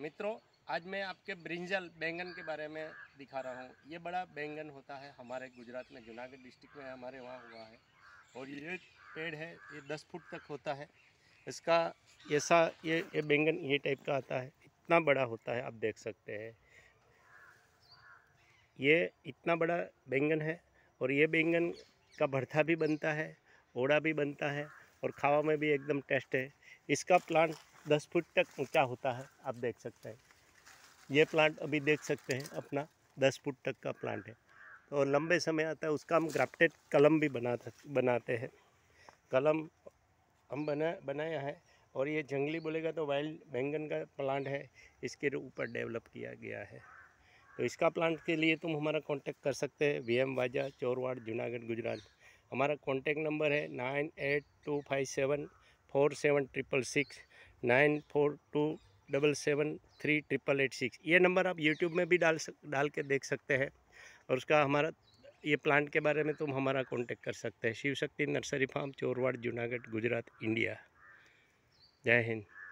मित्रों, आज मैं आपके ब्रिंजल बैंगन के बारे में दिखा रहा हूँ। ये बड़ा बैंगन होता है हमारे गुजरात में, जूनागढ़ डिस्ट्रिक्ट में हमारे वहाँ हुआ है। और ये पेड़ है, ये 10 फुट तक होता है। इसका ऐसा ये बैंगन ये टाइप का आता है, इतना बड़ा होता है, आप देख सकते हैं। ये इतना बड़ा बैंगन है और ये बैंगन का भरता भी बनता है, ओड़ा भी बनता है और खावा में भी एकदम टेस्ट है। इसका प्लांट 10 फुट तक ऊंचा होता है, आप देख सकते हैं। ये प्लांट अभी देख सकते हैं अपना 10 फुट तक का प्लांट है। तो लंबे समय आता है, उसका हम ग्राफ्टेड कलम भी बनाते हैं। कलम हम बनाया है। और ये जंगली बोलेगा तो वाइल्ड बैंगन का प्लांट है, इसके ऊपर डेवलप किया गया है। तो इसका प्लांट के लिए तुम हमारा कांटेक्ट कर सकते हैं। VM वाजा, चोरवाड़, जूनागढ़, गुजरात। हमारा कांटेक्ट नंबर है 9825747666, 9427738886। ये नंबर आप यूट्यूब में भी डाल के देख सकते हैं। और उसका हमारा ये प्लांट के बारे में तुम हमारा कांटेक्ट कर सकते हैं। Shiv Shakti nursery farm, Chorwad, Junagadh, Gujarat, India. जय हिंद।